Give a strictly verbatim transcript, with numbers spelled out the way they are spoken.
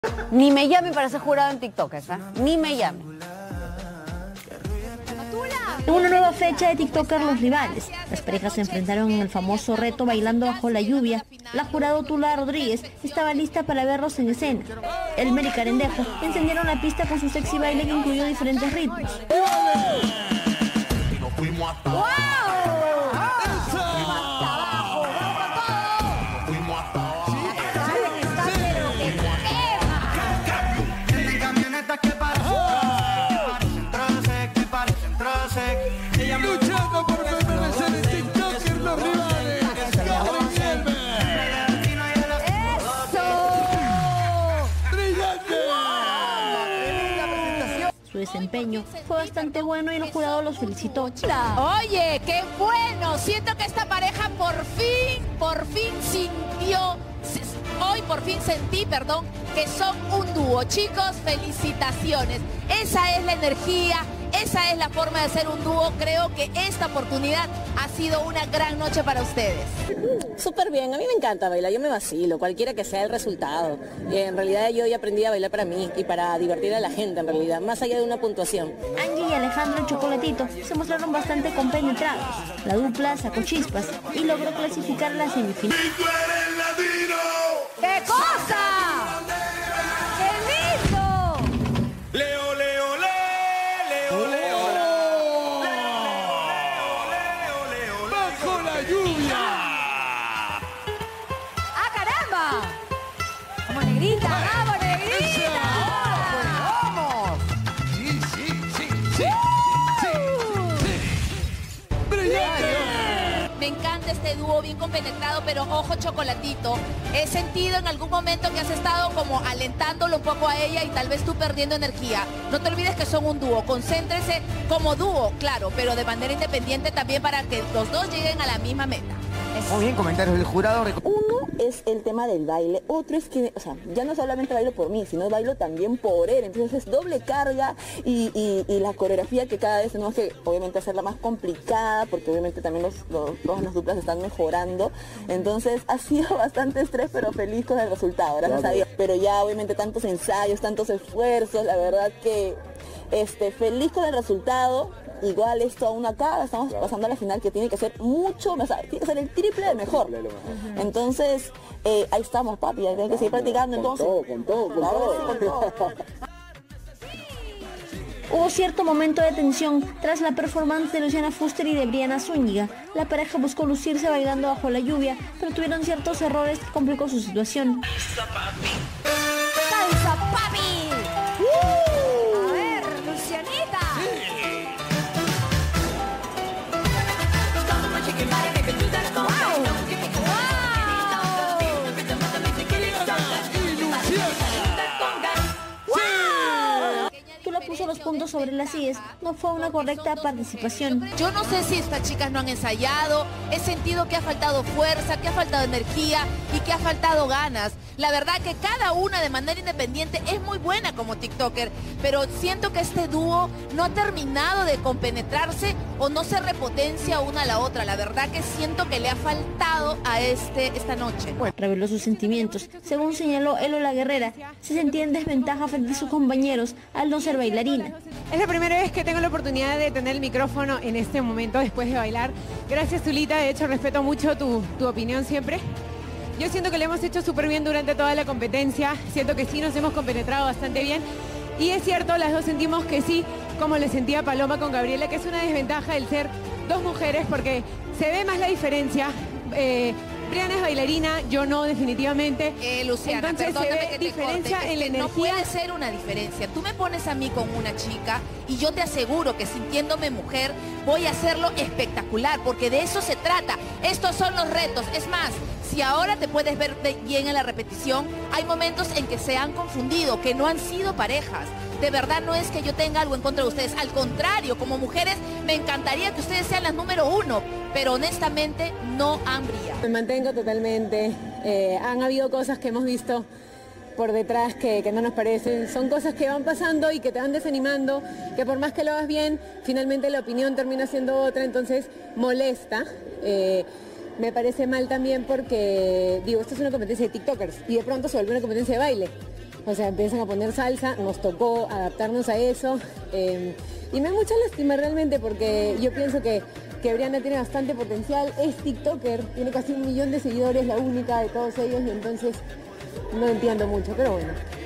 Ni me llame para ser jurado en TikTok, ¿eh? Ni me llame. En una nueva fecha de TikToker Los Rivales, las parejas se enfrentaron en el famoso reto Bailando Bajo la Lluvia. La jurado Tula Rodríguez estaba lista para verlos en escena. Elmer y Carendejo encendieron la pista con su sexy baile que incluyó diferentes ritmos. ¡Wow! Luchando por permanecer en TikToker Los Rivales. ¡Eso! ¡Brillante! Su desempeño fue bastante bueno y el jurado los felicitó. Oye, qué bueno. Siento que esta pareja por fin, por fin sintió, hoy por fin sentí, perdón, que son un dúo. Chicos, felicitaciones. Esa es la energía. Esa es la forma de ser un dúo. Creo que esta oportunidad ha sido una gran noche para ustedes. Súper bien, a mí me encanta bailar, yo me vacilo, cualquiera que sea el resultado. Y en realidad yo ya aprendí a bailar para mí y para divertir a la gente en realidad, más allá de una puntuación. Angie y Alejandro Chocolatito se mostraron bastante compenetrados. La dupla sacó chispas y logró clasificar a la semifinal. ¡Qué cosa! ¡Qué lindo! Leo, Leo, Leo, Leo, Leo, Leo, Leo, bajo la lluvia. ¡Ah, caramba! ¡Vamos, negrita! ¡Vamos, negrita! ¡Vamos! Sí, sí, sí, sí, sí, sí. ¡Brillante! Me encanta este dúo bien compenetrado, pero ojo, Chocolatito, he sentido en algún momento que has estado como alentándolo un poco a ella y tal vez tú perdiendo energía. No te olvides que son un dúo, concéntrese como dúo, claro, pero de manera independiente también para que los dos lleguen a la misma meta. Muy bien, comentarios del jurado. Uno es el tema del baile, otro es que, o sea, ya no solamente bailo por mí, sino bailo también por él, entonces es doble carga y, y, y la coreografía que cada vez tenemos que obviamente hacerla más complicada, porque obviamente también los, los, todas las duplas están mejorando, entonces ha sido bastante estrés, pero feliz con el resultado, gracias a Dios, pero ya obviamente tantos ensayos, tantos esfuerzos, la verdad que este, feliz con el resultado. Igual esto aún acá, estamos pasando a la final que tiene que ser mucho, o sea, tiene que ser el triple de mejor. Entonces, eh, ahí estamos, papi, hay que seguir practicando entonces. Con todo, con todo, con todo. Hubo cierto momento de tensión tras la performance de Luciana Fuster y de Briana Zúñiga. La pareja buscó lucirse bailando bajo la lluvia, pero tuvieron ciertos errores que complicó su situación. ¡Salsa, papi! ¡Uh! A ver, Lucianita. Tula puso los puntos sobre las íes, no fue una correcta participación. Yo no sé si estas chicas no han ensayado, he sentido que ha faltado fuerza, que ha faltado energía y que ha faltado ganas. La verdad que cada una de manera independiente es muy buena como TikToker, pero siento que este dúo no ha terminado de compenetrarse o no se repotencia una a la otra. La verdad que siento que le ha faltado a este esta noche. Reveló sus sentimientos. Según señaló Elo La Guerrera, se sentía en desventaja frente a sus compañeros al no ser bailarina. Es la primera vez que tengo la oportunidad de tener el micrófono en este momento después de bailar. Gracias, Tulita, de hecho respeto mucho tu, tu opinión siempre. Yo siento que lo hemos hecho súper bien durante toda la competencia, siento que sí nos hemos compenetrado bastante bien. Y es cierto, las dos sentimos que sí, como le sentía Paloma con Gabriela, que es una desventaja el ser dos mujeres porque se ve más la diferencia. Eh, Briana es bailarina, yo no, definitivamente. Eh, Luciana, Entonces se ve que te diferencia corte, en la es que no energía. puede ser una diferencia. Tú me pones a mí con una chica y yo te aseguro que sintiéndome mujer voy a hacerlo espectacular, porque de eso se trata. Estos son los retos. Es más, si ahora te puedes ver bien en la repetición, hay momentos en que se han confundido, que no han sido parejas. De verdad no es que yo tenga algo en contra de ustedes, al contrario, como mujeres me encantaría que ustedes sean las número uno, pero honestamente no han brillado. Me mantengo totalmente, eh, han habido cosas que hemos visto por detrás que, que no nos parecen, son cosas que van pasando y que te van desanimando, que por más que lo hagas bien, finalmente la opinión termina siendo otra, entonces molesta. Eh, me parece mal también porque, digo, esto es una competencia de TikTokers y de pronto se vuelve una competencia de baile. o sea, empiezan a poner salsa, nos tocó adaptarnos a eso. Eh, y me da mucha lástima realmente porque yo pienso que, que Brianna tiene bastante potencial, es TikToker, tiene casi un millón de seguidores, la única de todos ellos, y entonces no entiendo mucho, pero bueno.